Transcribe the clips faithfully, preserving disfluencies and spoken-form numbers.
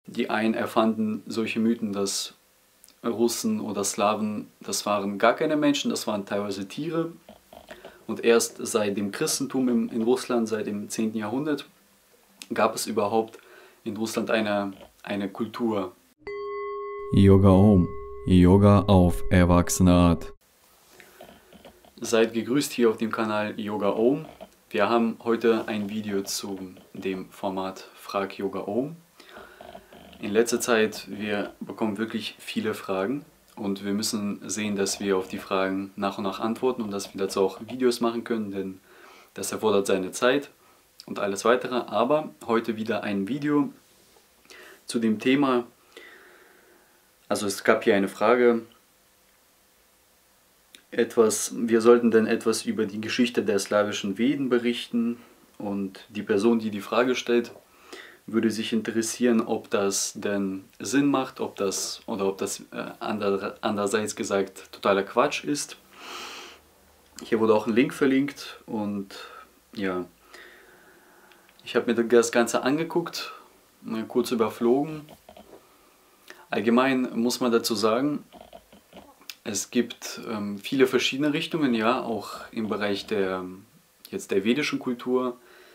Die einen erfanden solche Mythen, dass Russen oder Slawen, das waren gar keine Menschen, das waren teilweise Tiere. Und erst seit dem Christentum in, in Russland, seit dem zehnten Jahrhundert, gab es überhaupt in Russland eine, eine Kultur. Yoga Om. Yoga auf erwachsene Art. Seid gegrüßt hier auf dem Kanal Yoga Om. Wir haben heute ein Video zu dem Format Frag Yoga Om. In letzter Zeit, wir bekommen wirklich viele Fragen und wir müssen sehen, dass wir auf die Fragen nach und nach antworten und dass wir dazu auch Videos machen können, denn das erfordert seine Zeit und alles weitere. Aber heute wieder ein Video zu dem Thema, also es gab hier eine Frage, etwas, wir sollten denn etwas über die Geschichte der slawischen Veden berichten, und die Person, die die Frage stellt, würde sich interessieren, ob das denn Sinn macht, ob das oder ob das äh, ander, andererseits gesagt totaler Quatsch ist. Hier wurde auch ein Link verlinkt und ja, ich habe mir das Ganze angeguckt, kurz überflogen. Allgemein muss man dazu sagen, es gibt ähm, viele verschiedene Richtungen, ja, auch im Bereich der, jetzt der vedischen Kultur.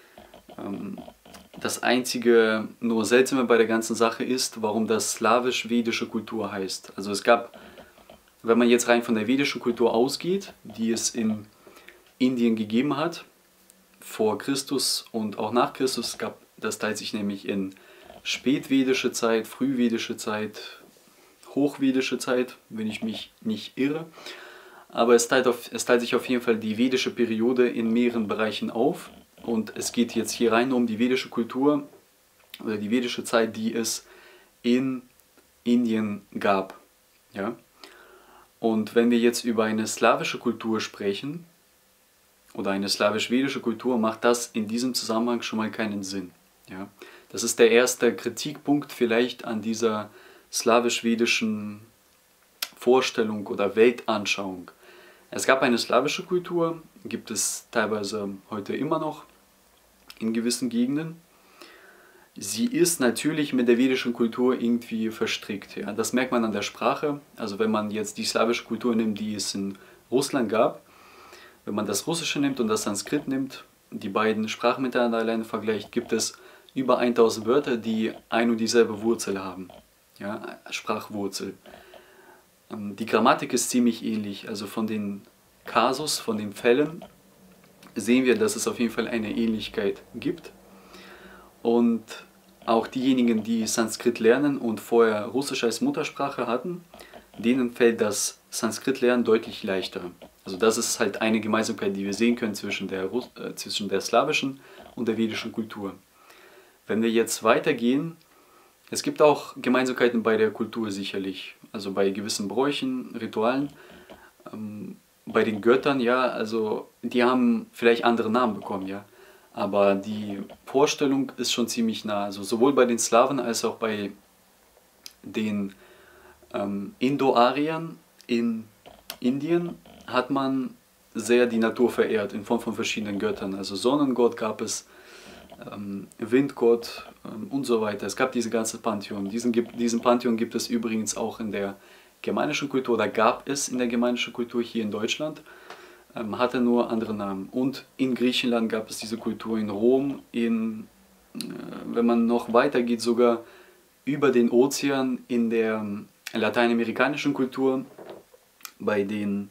Ähm, Das einzige, nur seltsame bei der ganzen Sache ist, warum das slawisch-vedische Kultur heißt. Also es gab, wenn man jetzt rein von der vedischen Kultur ausgeht, die es in Indien gegeben hat, vor Christus und auch nach Christus, gab, das teilt sich nämlich in spätvedische Zeit, frühvedische Zeit, hochvedische Zeit, wenn ich mich nicht irre. Aber es teilt, auf, es teilt sich auf jeden Fall die vedische Periode in mehreren Bereichen auf. Und es geht jetzt hier rein um die vedische Kultur oder die vedische Zeit, die es in Indien gab. Ja? Und wenn wir jetzt über eine slawische Kultur sprechen oder eine slawisch-vedische Kultur, macht das in diesem Zusammenhang schon mal keinen Sinn. Ja? Das ist der erste Kritikpunkt vielleicht an dieser slawisch-vedischen Vorstellung oder Weltanschauung. Es gab eine slawische Kultur, gibt es teilweise heute immer noch in gewissen Gegenden. Sie ist natürlich mit der vedischen Kultur irgendwie verstrickt. Ja. Das merkt man an der Sprache. Also wenn man jetzt die slawische Kultur nimmt, die es in Russland gab, wenn man das Russische nimmt und das Sanskrit nimmt, die beiden Sprachen miteinander alleine vergleicht, gibt es über tausend Wörter, die ein und dieselbe Wurzel haben. Ja, Sprachwurzel. Die Grammatik ist ziemlich ähnlich, also von den Kasus, von den Fällen, sehen wir, dass es auf jeden Fall eine Ähnlichkeit gibt. Und auch diejenigen, die Sanskrit lernen und vorher Russisch als Muttersprache hatten, denen fällt das Sanskrit-Lernen deutlich leichter. Also das ist halt eine Gemeinsamkeit, die wir sehen können zwischen der, Russ äh, zwischen der slawischen und der vedischen Kultur. Wenn wir jetzt weitergehen, es gibt auch Gemeinsamkeiten bei der Kultur sicherlich, also bei gewissen Bräuchen, Ritualen. Ähm, Bei den Göttern, ja, also die haben vielleicht andere Namen bekommen, ja. Aber die Vorstellung ist schon ziemlich nah. Also sowohl bei den Slawen als auch bei den ähm, Indo-Ariern in Indien hat man sehr die Natur verehrt in Form von verschiedenen Göttern. Also Sonnengott gab es, ähm, Windgott ähm, und so weiter. Es gab diese ganze Pantheon. Diesen, diesen Pantheon gibt es übrigens auch in der germanischen Kultur, oder gab es in der germanischen Kultur hier in Deutschland, ähm, hatte nur andere Namen. Und in Griechenland gab es diese Kultur, in Rom, in, äh, wenn man noch weiter geht, sogar über den Ozean in der ähm, lateinamerikanischen Kultur, bei den,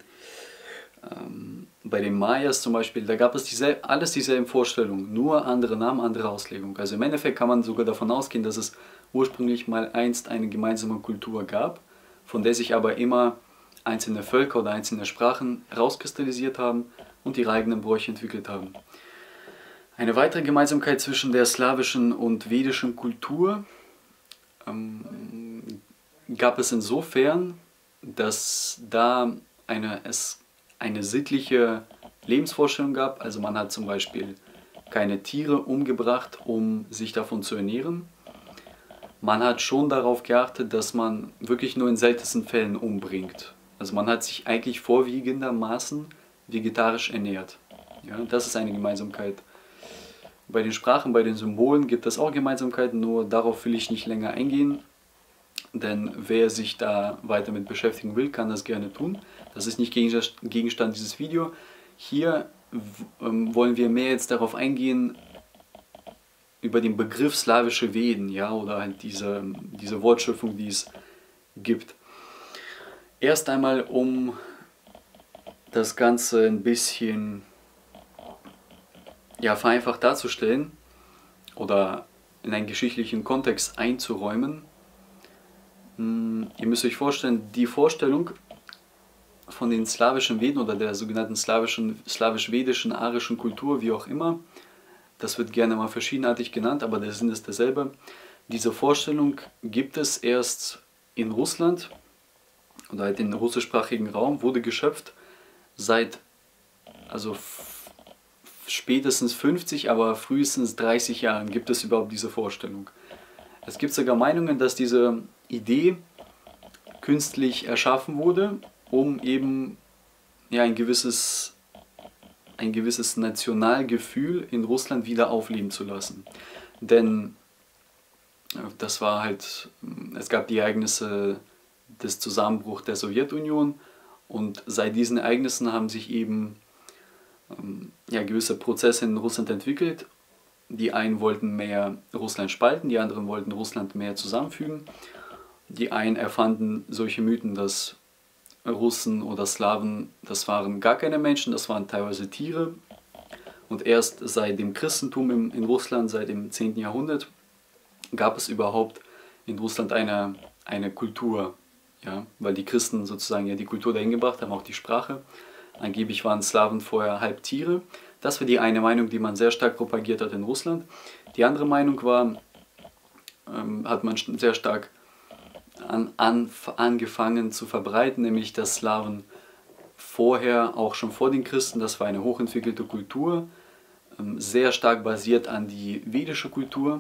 ähm, bei den Mayas zum Beispiel, da gab es dieselbe, alles dieselben Vorstellungen, nur andere Namen, andere Auslegung. Also im Endeffekt kann man sogar davon ausgehen, dass es ursprünglich mal einst eine gemeinsame Kultur gab, von der sich aber immer einzelne Völker oder einzelne Sprachen herauskristallisiert haben und ihre eigenen Bräuche entwickelt haben. Eine weitere Gemeinsamkeit zwischen der slawischen und vedischen Kultur ähm, gab es insofern, dass da eine, es eine sittliche Lebensvorstellung gab. Also man hat zum Beispiel keine Tiere umgebracht, um sich davon zu ernähren. Man hat schon darauf geachtet, dass man wirklich nur in seltensten Fällen umbringt. Also man hat sich eigentlich vorwiegendermaßen vegetarisch ernährt. Ja, das ist eine Gemeinsamkeit. Bei den Sprachen, bei den Symbolen gibt es auch Gemeinsamkeiten, nur darauf will ich nicht länger eingehen, denn wer sich da weiter mit beschäftigen will, kann das gerne tun. Das ist nicht Gegenstand dieses Videos. Hier ähm, wollen wir mehr jetzt darauf eingehen, über den Begriff slawische Veden, ja, oder halt diese, diese Wortschöpfung, die es gibt. Erst einmal, um das Ganze ein bisschen ja, vereinfacht darzustellen oder in einen geschichtlichen Kontext einzuräumen. Ihr müsst euch vorstellen, die Vorstellung von den slawischen Veden oder der sogenannten slawischen, slawisch-vedischen, arischen Kultur, wie auch immer, das wird gerne mal verschiedenartig genannt, aber der Sinn ist derselbe. Diese Vorstellung gibt es erst in Russland oder halt im russischsprachigen Raum, wurde geschöpft seit also spätestens fünfzig, aber frühestens dreißig Jahren gibt es überhaupt diese Vorstellung. Es gibt sogar Meinungen, dass diese Idee künstlich erschaffen wurde, um eben ja, ein gewisses, ein gewisses Nationalgefühl in Russland wieder aufleben zu lassen. Denn das war halt, es gab die Ereignisse des Zusammenbruchs der Sowjetunion und seit diesen Ereignissen haben sich eben ja, gewisse Prozesse in Russland entwickelt. Die einen wollten mehr Russland spalten, die anderen wollten Russland mehr zusammenfügen. Die einen erfanden solche Mythen, dass Russen oder Slawen, das waren gar keine Menschen, das waren teilweise Tiere. Und erst seit dem Christentum in, in Russland, seit dem zehnten Jahrhundert, gab es überhaupt in Russland eine, eine Kultur. Ja? Weil die Christen sozusagen ja die Kultur dahin gebracht haben, auch die Sprache. Angeblich waren Slawen vorher halb Tiere. Das war die eine Meinung, die man sehr stark propagiert hat in Russland. Die andere Meinung war, ähm, hat man sehr stark an, an, angefangen zu verbreiten, nämlich dass Slawen vorher, auch schon vor den Christen, das war eine hochentwickelte Kultur, ähm, sehr stark basiert an die vedische Kultur,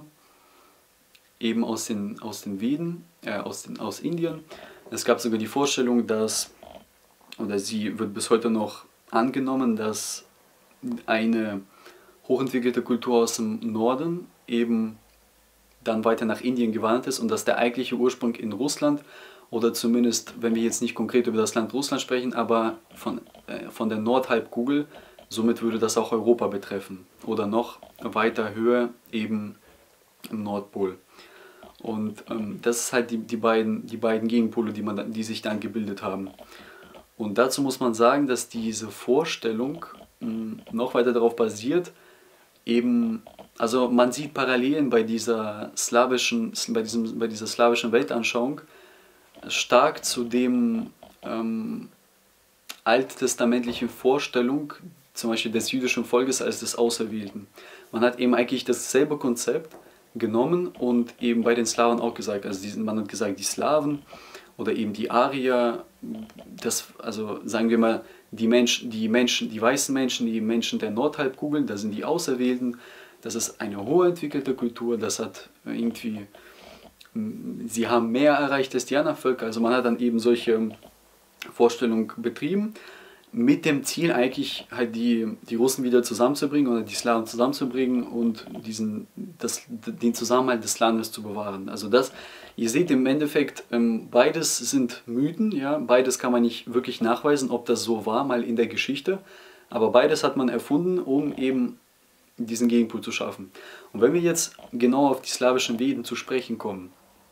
eben aus den, aus den Veden, äh, aus, den, aus Indien. Es gab sogar die Vorstellung, dass oder sie wird bis heute noch angenommen, dass eine hochentwickelte Kultur aus dem Norden eben dann weiter nach Indien gewandert ist und dass der eigentliche Ursprung in Russland oder zumindest, wenn wir jetzt nicht konkret über das Land Russland sprechen, aber von, äh, von der Nordhalbkugel, somit würde das auch Europa betreffen oder noch weiter höher eben im Nordpol. Und ähm, das ist halt die, die, beiden, die beiden Gegenpole, die, man, die sich dann gebildet haben. Und dazu muss man sagen, dass diese Vorstellung mh, noch weiter darauf basiert, eben, also man sieht Parallelen bei dieser slawischen, bei diesem, bei dieser slawischen Weltanschauung stark zu dem ähm, alttestamentlichen Vorstellung, zum Beispiel des jüdischen Volkes als des Auserwählten. Man hat eben eigentlich dasselbe Konzept genommen und eben bei den Slawen auch gesagt, also die, man hat gesagt, die Slawen oder eben die Arier, das, also sagen wir mal, die Menschen, die Menschen, die weißen Menschen, die Menschen der Nordhalbkugel, das sind die Auserwählten, das ist eine hochentwickelte Kultur, das hat irgendwie, sie haben mehr erreicht als die anderen Völker, also man hat dann eben solche Vorstellungen betrieben, mit dem Ziel eigentlich halt die, die Russen wieder zusammenzubringen oder die Slawen zusammenzubringen und diesen, das, den Zusammenhalt des Landes zu bewahren. Also das, ihr seht im Endeffekt, ähm, beides sind Mythen, ja, beides kann man nicht wirklich nachweisen, ob das so war, mal in der Geschichte, aber beides hat man erfunden, um eben diesen Gegenpol zu schaffen. Und wenn wir jetzt genau auf die slawischen Veden zu sprechen kommen,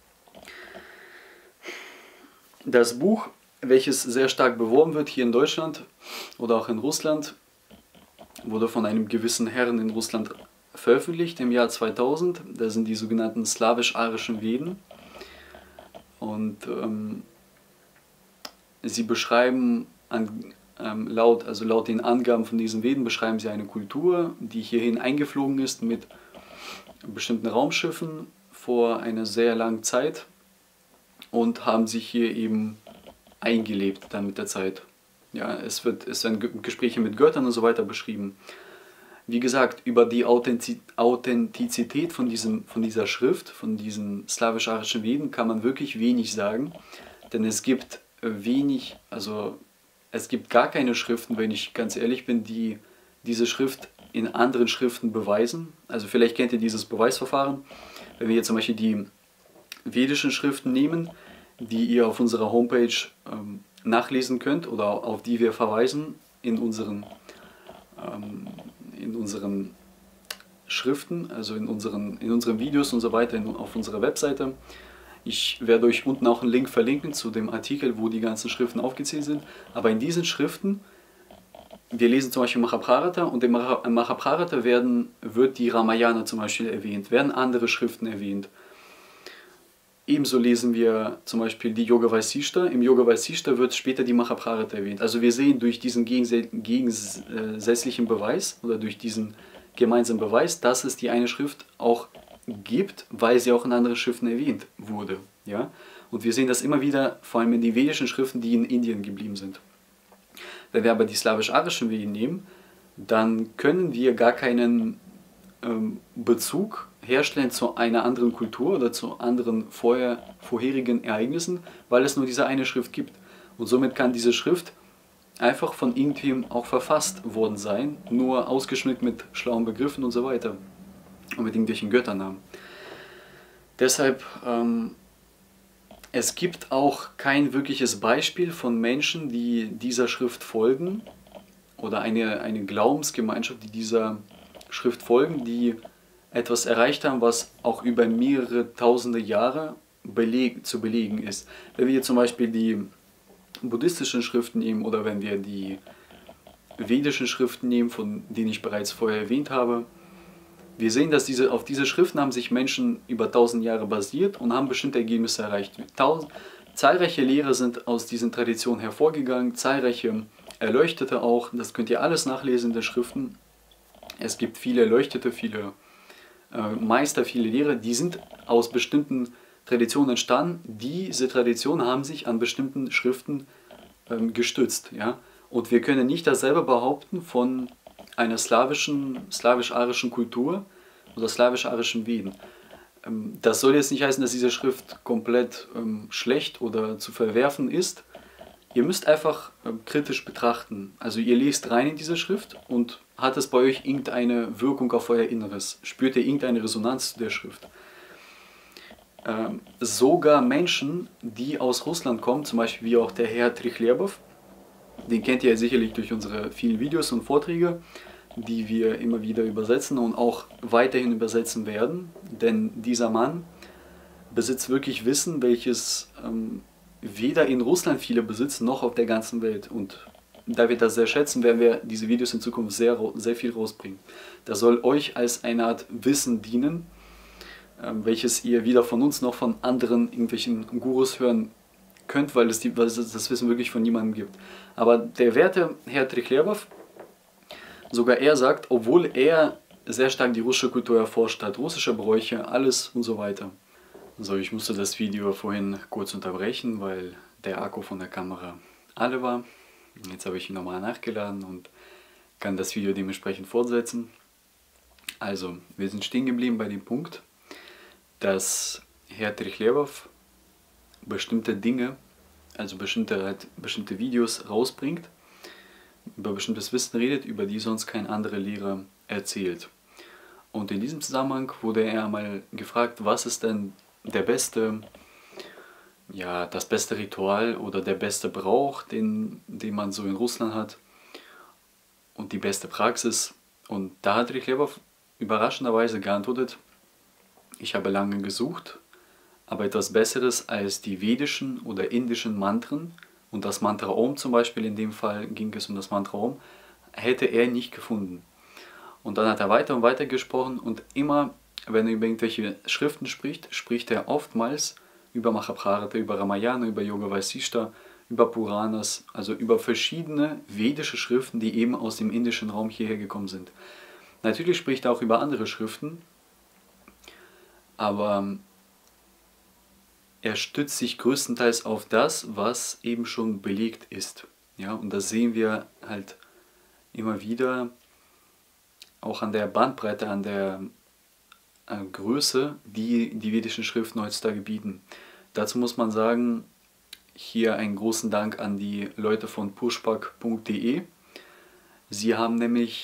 das Buch, welches sehr stark beworben wird hier in Deutschland oder auch in Russland, wurde von einem gewissen Herrn in Russland veröffentlicht im Jahr zweitausend. Das sind die sogenannten slawisch-arischen Veden. Und ähm, sie beschreiben, an, ähm, laut, also laut den Angaben von diesen Veden, beschreiben sie eine Kultur, die hierhin eingeflogen ist mit bestimmten Raumschiffen vor einer sehr langen Zeit und haben sich hier eben eingelebt dann mit der Zeit. Ja, es, wird, es werden Gespräche mit Göttern und so weiter beschrieben. Wie gesagt, über die Authentizität von, diesem, von dieser Schrift, von diesen slawisch-arischen Veden, kann man wirklich wenig sagen, denn es gibt wenig, also es gibt gar keine Schriften, wenn ich ganz ehrlich bin, die diese Schrift in anderen Schriften beweisen. Also vielleicht kennt ihr dieses Beweisverfahren. Wenn wir jetzt zum Beispiel die vedischen Schriften nehmen, die ihr auf unserer Homepage ähm, nachlesen könnt oder auf die wir verweisen in unseren, ähm, in unseren Schriften, also in unseren, in unseren Videos und so weiter in, auf unserer Webseite. Ich werde euch unten auch einen Link verlinken zu dem Artikel, wo die ganzen Schriften aufgezählt sind. Aber in diesen Schriften, wir lesen zum Beispiel Mahabharata und im Mahabharata werden, wird die Ramayana zum Beispiel erwähnt, werden andere Schriften erwähnt. Ebenso lesen wir zum Beispiel die Yoga Vasishta. Im Yoga Vasishta wird später die Mahabharata erwähnt. Also wir sehen durch diesen gegensätzlichen Beweis oder durch diesen gemeinsamen Beweis, dass es die eine Schrift auch gibt, weil sie auch in anderen Schriften erwähnt wurde. Ja? Und wir sehen das immer wieder, vor allem in den vedischen Schriften, die in Indien geblieben sind. Wenn wir aber die slawisch-arischen Veden nehmen, dann können wir gar keinen ähm, Bezug herstellen zu einer anderen Kultur oder zu anderen vorher, vorherigen Ereignissen, weil es nur diese eine Schrift gibt. Und somit kann diese Schrift einfach von irgendwem auch verfasst worden sein, nur ausgeschmückt mit schlauen Begriffen und so weiter und mit irgendwelchen Götternamen. Deshalb, ähm, es gibt auch kein wirkliches Beispiel von Menschen, die dieser Schrift folgen oder eine, eine Glaubensgemeinschaft, die dieser Schrift folgen, die etwas erreicht haben, was auch über mehrere tausende Jahre beleg, zu belegen ist. Wenn wir zum Beispiel die buddhistischen Schriften nehmen oder wenn wir die vedischen Schriften nehmen, von denen ich bereits vorher erwähnt habe, wir sehen, dass diese, auf diese Schriften haben sich Menschen über tausend Jahre basiert und haben bestimmte Ergebnisse erreicht. Tausend, zahlreiche Lehrer sind aus diesen Traditionen hervorgegangen, zahlreiche Erleuchtete auch, das könnt ihr alles nachlesen in den Schriften. Es gibt viele Erleuchtete, viele äh, Meister, viele Lehrer, die sind aus bestimmten Traditionen entstanden. Diese Traditionen haben sich an bestimmten Schriften ähm, gestützt. Ja? Und wir können nicht dasselbe behaupten von einer slawischen, slawisch-arischen Kultur oder slawisch-arischen Veden. Ähm, das soll jetzt nicht heißen, dass diese Schrift komplett ähm, schlecht oder zu verwerfen ist. Ihr müsst einfach ähm, kritisch betrachten. Also ihr lest rein in diese Schrift und hat es bei euch irgendeine Wirkung auf euer Inneres? Spürt ihr irgendeine Resonanz zu der Schrift? Ähm, sogar Menschen, die aus Russland kommen, zum Beispiel wie auch der Herr Trichlebov, den kennt ihr sicherlich durch unsere vielen Videos und Vorträge, die wir immer wieder übersetzen und auch weiterhin übersetzen werden, denn dieser Mann besitzt wirklich Wissen, welches ähm, weder in Russland viele besitzen, noch auf der ganzen Welt. Und da wir das sehr schätzen, werden wir diese Videos in Zukunft sehr, sehr viel rausbringen. Das soll euch als eine Art Wissen dienen, welches ihr weder von uns noch von anderen irgendwelchen Gurus hören könnt, weil es, die, weil es das Wissen wirklich von niemandem gibt. Aber der werte Herr Trichlebov, sogar er sagt, obwohl er sehr stark die russische Kultur erforscht hat, russische Bräuche, alles und so weiter. So, ich musste das Video vorhin kurz unterbrechen, weil der Akku von der Kamera alle war. Jetzt habe ich ihn nochmal nachgeladen und kann das Video dementsprechend fortsetzen. Also, wir sind stehen geblieben bei dem Punkt, dass Herr Trichlebov bestimmte Dinge, also bestimmte, halt, bestimmte Videos rausbringt, über bestimmtes Wissen redet, über die sonst kein anderer Lehrer erzählt. Und in diesem Zusammenhang wurde er einmal gefragt, was ist denn der beste, ja, das beste Ritual oder der beste Brauch, den, den man so in Russland hat und die beste Praxis. Und da hat Trichlebov überraschenderweise geantwortet, ich habe lange gesucht, aber etwas Besseres als die vedischen oder indischen Mantren und das Mantra Om zum Beispiel, in dem Fall ging es um das Mantra Om, hätte er nicht gefunden. Und dann hat er weiter und weiter gesprochen und immer, wenn er über irgendwelche Schriften spricht, spricht er oftmals über Mahabharata, über Ramayana, über Yoga Vasishta, über Puranas, also über verschiedene vedische Schriften, die eben aus dem indischen Raum hierher gekommen sind. Natürlich spricht er auch über andere Schriften, aber er stützt sich größtenteils auf das, was eben schon belegt ist. Ja, und das sehen wir halt immer wieder auch an der Bandbreite, an der äh, Größe, die die vedischen Schriften heutzutage bieten. Dazu muss man sagen, hier einen großen Dank an die Leute von pushpak punkt de. Sie haben nämlich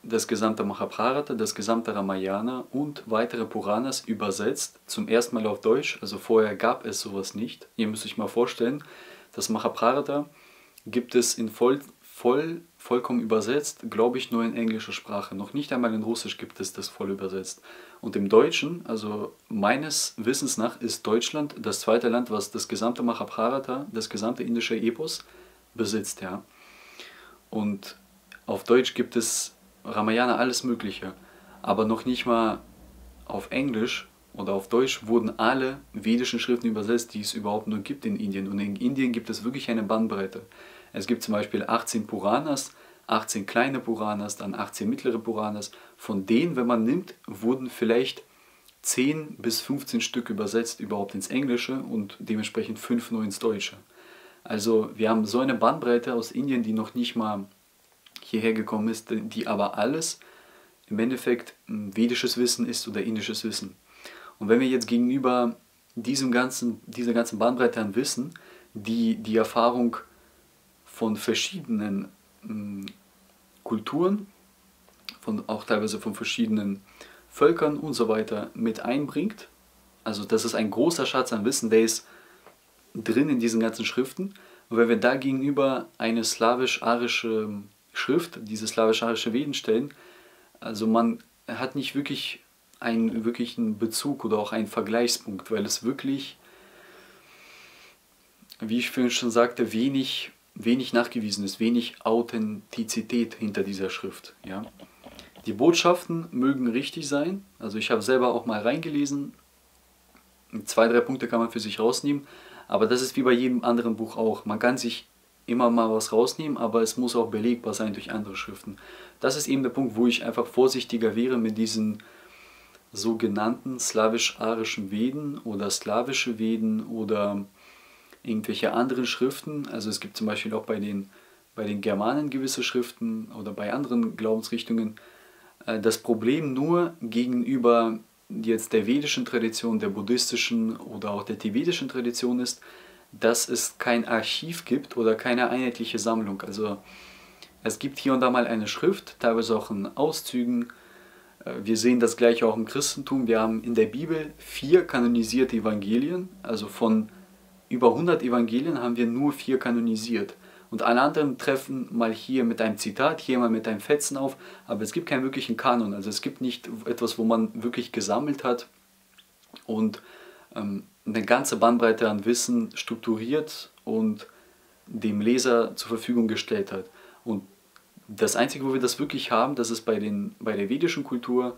das gesamte Mahabharata, das gesamte Ramayana und weitere Puranas übersetzt, zum ersten Mal auf Deutsch. Also vorher gab es sowas nicht. Ihr müsst euch mal vorstellen, das Mahabharata gibt es in voll, voll, vollkommen übersetzt, glaube ich, nur in englischer Sprache. Noch nicht einmal in Russisch gibt es das voll übersetzt. Und im Deutschen, also meines Wissens nach, ist Deutschland das zweite Land, was das gesamte Mahabharata, das gesamte indische Epos besitzt. Ja. Und auf Deutsch gibt es Ramayana, alles Mögliche. Aber noch nicht mal auf Englisch oder auf Deutsch wurden alle vedischen Schriften übersetzt, die es überhaupt nur gibt in Indien. Und in Indien gibt es wirklich eine Bandbreite. Es gibt zum Beispiel achtzehn Puranas, achtzehn kleine Puranas, dann achtzehn mittlere Puranas. Von denen, wenn man nimmt, wurden vielleicht zehn bis fünfzehn Stück übersetzt überhaupt ins Englische und dementsprechend fünf nur ins Deutsche. Also wir haben so eine Bandbreite aus Indien, die noch nicht mal hierher gekommen ist, die aber alles im Endeffekt vedisches Wissen ist oder indisches Wissen. Und wenn wir jetzt gegenüber diesem ganzen, dieser ganzen Bandbreite an Wissen, die die Erfahrung von verschiedenen mh, Kulturen, von, auch teilweise von verschiedenen Völkern und so weiter mit einbringt, also das ist ein großer Schatz an Wissen, der ist drin in diesen ganzen Schriften. Und wenn wir da gegenüber eine slawisch-arische Schrift, diese slawisch-arische Veden stellen, also man hat nicht wirklich einen wirklichen Bezug oder auch einen Vergleichspunkt, weil es wirklich, wie ich vorhin schon sagte, wenig, wenig nachgewiesen ist, wenig Authentizität hinter dieser Schrift. Ja. Die Botschaften mögen richtig sein, also ich habe selber auch mal reingelesen, zwei, drei Punkte kann man für sich rausnehmen, aber das ist wie bei jedem anderen Buch auch, man kann sich immer mal was rausnehmen, aber es muss auch belegbar sein durch andere Schriften. Das ist eben der Punkt, wo ich einfach vorsichtiger wäre mit diesen sogenannten slawisch-arischen Veden oder slawische Veden oder irgendwelche anderen Schriften. Also es gibt zum Beispiel auch bei den, bei den Germanen gewisse Schriften oder bei anderen Glaubensrichtungen. Das Problem nur gegenüber jetzt der vedischen Tradition, der buddhistischen oder auch der tibetischen Tradition ist, dass es kein Archiv gibt oder keine einheitliche Sammlung. Also es gibt hier und da mal eine Schrift, teilweise auch in Auszügen. Wir sehen das gleiche auch im Christentum. Wir haben in der Bibel vier kanonisierte Evangelien. Also von über hundert Evangelien haben wir nur vier kanonisiert. Und alle anderen treffen mal hier mit einem Zitat, hier mal mit einem Fetzen auf. Aber es gibt keinen wirklichen Kanon. Also es gibt nicht etwas, wo man wirklich gesammelt hat und ähm, eine ganze Bandbreite an Wissen strukturiert und dem Leser zur Verfügung gestellt hat. Und das Einzige, wo wir das wirklich haben, das ist bei, den, bei der vedischen Kultur,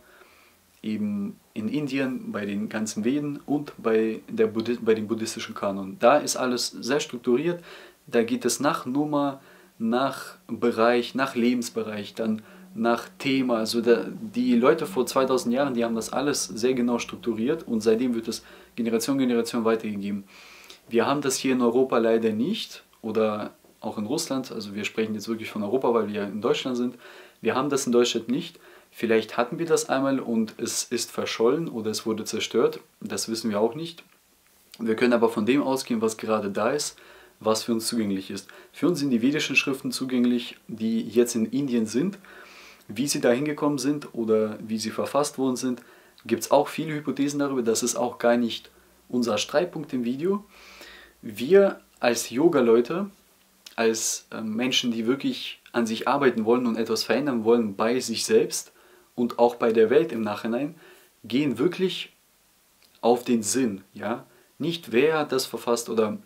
eben in Indien, bei den ganzen Veden und bei, der Buddhi bei dem buddhistischen Kanon. Da ist alles sehr strukturiert, da geht es nach Nummer, nach Bereich, nach Lebensbereich, dann nach Thema. Also da, die Leute vor zweitausend Jahren, die haben das alles sehr genau strukturiert und seitdem wird es Generation Generation weitergegeben. Wir haben das hier in Europa leider nicht oder auch in Russland, also wir sprechen jetzt wirklich von Europa, weil wir in Deutschland sind. Wir haben das in Deutschland nicht. Vielleicht hatten wir das einmal und es ist verschollen oder es wurde zerstört. Das wissen wir auch nicht. Wir können aber von dem ausgehen, was gerade da ist, was für uns zugänglich ist. Für uns sind die vedischen Schriften zugänglich, die jetzt in Indien sind. Wie sie da hingekommen sind oder wie sie verfasst worden sind, gibt es auch viele Hypothesen darüber. Das ist auch gar nicht unser Streitpunkt im Video. Wir als Yoga-Leute, als äh, Menschen, die wirklich an sich arbeiten wollen und etwas verändern wollen bei sich selbst und auch bei der Welt im Nachhinein, gehen wirklich auf den Sinn. Ja? Nicht wer hat das verfasst oder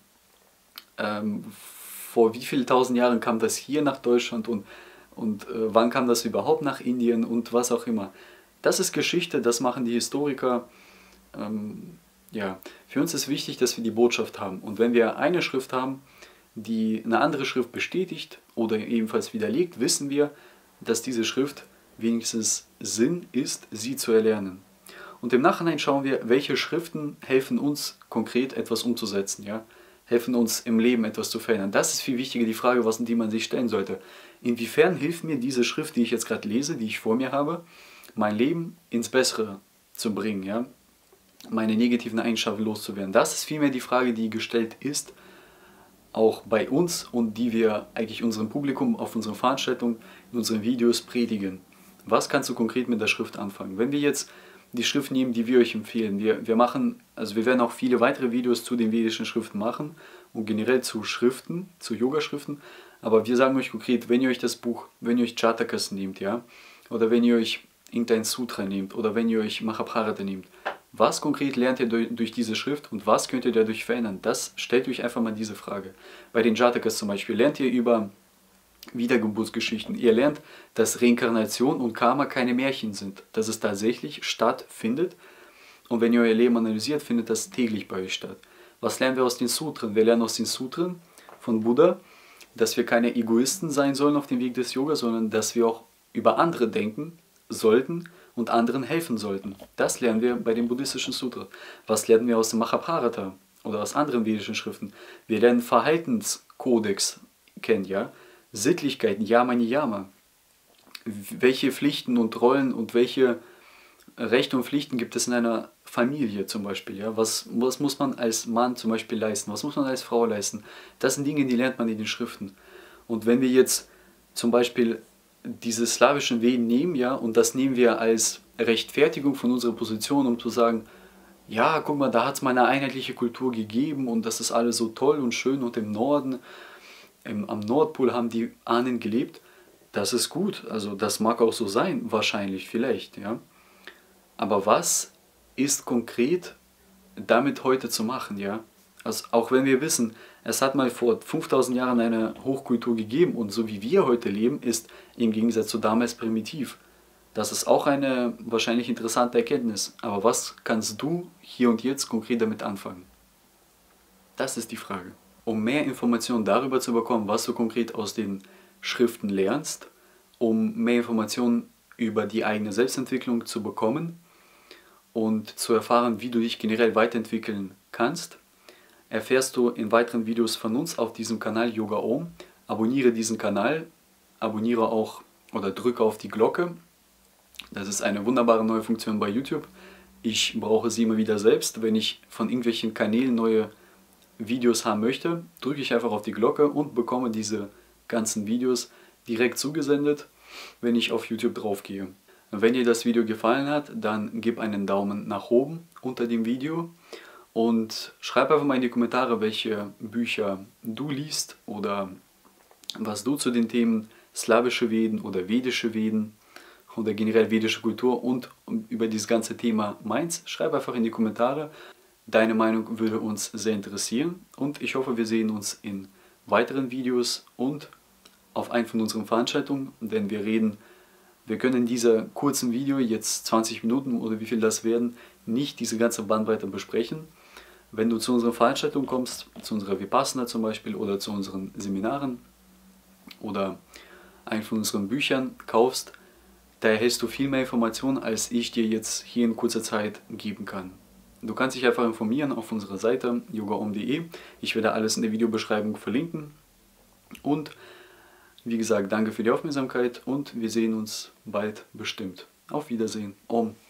ähm, vor wie vielen tausend Jahren kam das hier nach Deutschland und, und äh, wann kam das überhaupt nach Indien und was auch immer. Das ist Geschichte, das machen die Historiker. Ähm, ja. Für uns ist wichtig, dass wir die Botschaft haben. Und wenn wir eine Schrift haben, die eine andere Schrift bestätigt oder ebenfalls widerlegt, wissen wir, dass diese Schrift wenigstens Sinn ist, sie zu erlernen. Und im Nachhinein schauen wir, welche Schriften helfen uns konkret etwas umzusetzen, ja? Helfen uns im Leben etwas zu verändern. Das ist viel wichtiger, die Frage, was, die man sich stellen sollte. Inwiefern hilft mir diese Schrift, die ich jetzt gerade lese, die ich vor mir habe, mein Leben ins Bessere zu bringen, ja? Meine negativen Eigenschaften loszuwerden. Das ist vielmehr die Frage, die gestellt ist, auch bei uns und die wir eigentlich unserem Publikum auf unseren Veranstaltungen, in unseren Videos predigen. Was kannst du konkret mit der Schrift anfangen? Wenn wir jetzt die Schrift nehmen, die wir euch empfehlen, wir, wir machen, also wir werden auch viele weitere Videos zu den vedischen Schriften machen und generell zu Schriften, zu Yoga-Schriften, aber wir sagen euch konkret, wenn ihr euch das Buch, wenn ihr euch Jatakas nehmt, ja, oder wenn ihr euch irgendein Sutra nehmt oder wenn ihr euch Mahabharata nehmt, was konkret lernt ihr durch, durch diese Schrift und was könnt ihr dadurch verändern? Das stellt euch einfach mal diese Frage. Bei den Jatakas zum Beispiel lernt ihr über Wiedergeburtsgeschichten. Ihr lernt, dass Reinkarnation und Karma keine Märchen sind, dass es tatsächlich stattfindet. Und wenn ihr euer Leben analysiert, findet das täglich bei euch statt. Was lernen wir aus den Sutren? Wir lernen aus den Sutren von Buddha, dass wir keine Egoisten sein sollen auf dem Weg des Yoga, sondern dass wir auch über andere denken sollten und anderen helfen sollten. Das lernen wir bei den buddhistischen Sutren. Was lernen wir aus dem Mahabharata oder aus anderen vedischen Schriften? Wir lernen Verhaltenskodex kennen, ja? Sittlichkeiten, Yama Niyama. Welche Pflichten und Rollen und welche Rechte und Pflichten gibt es in einer Familie zum Beispiel? Ja? Was, was muss man als Mann zum Beispiel leisten? Was muss man als Frau leisten? Das sind Dinge, die lernt man in den Schriften. Und wenn wir jetzt zum Beispiel diese slawischen Veden nehmen, ja, und das nehmen wir als Rechtfertigung von unserer Position, um zu sagen, ja, guck mal, da hat es mal eine einheitliche Kultur gegeben und das ist alles so toll und schön und im Norden, im, am Nordpol haben die Ahnen gelebt. Das ist gut, also das mag auch so sein, wahrscheinlich, vielleicht, ja. Aber was ist konkret damit heute zu machen, ja? Also auch wenn wir wissen, es hat mal vor fünftausend Jahren eine Hochkultur gegeben und so wie wir heute leben, ist im Gegensatz zu damals primitiv. Das ist auch eine wahrscheinlich interessante Erkenntnis. Aber was kannst du hier und jetzt konkret damit anfangen? Das ist die Frage. Um mehr Informationen darüber zu bekommen, was du konkret aus den Schriften lernst, um mehr Informationen über die eigene Selbstentwicklung zu bekommen und zu erfahren, wie du dich generell weiterentwickeln kannst, erfährst du in weiteren Videos von uns auf diesem Kanal Yoga Om. Abonniere diesen Kanal, abonniere auch oder drücke auf die Glocke. Das ist eine wunderbare neue Funktion bei YouTube. Ich brauche sie immer wieder selbst. Wenn ich von irgendwelchen Kanälen neue Videos haben möchte, drücke ich einfach auf die Glocke und bekomme diese ganzen Videos direkt zugesendet, wenn ich auf YouTube drauf gehe. Wenn dir das Video gefallen hat, dann gib einen Daumen nach oben unter dem Video und schreib einfach mal in die Kommentare, welche Bücher du liest oder was du zu den Themen slawische Veden oder vedische Veden oder generell vedische Kultur und über dieses ganze Thema meinst. Schreib einfach in die Kommentare. Deine Meinung würde uns sehr interessieren und ich hoffe, wir sehen uns in weiteren Videos und auf einen von unseren Veranstaltungen, denn wir reden, wir können in dieser kurzen Video, jetzt zwanzig Minuten oder wie viel das werden, nicht diese ganze Bandbreite besprechen. Wenn du zu unseren Veranstaltungen kommst, zu unserer Vipassana zum Beispiel oder zu unseren Seminaren oder einen von unseren Büchern kaufst, da erhältst du viel mehr Informationen, als ich dir jetzt hier in kurzer Zeit geben kann. Du kannst dich einfach informieren auf unserer Seite yogaom punkt de. Ich werde alles in der Videobeschreibung verlinken. Und wie gesagt, danke für die Aufmerksamkeit und wir sehen uns bald bestimmt. Auf Wiedersehen. Om.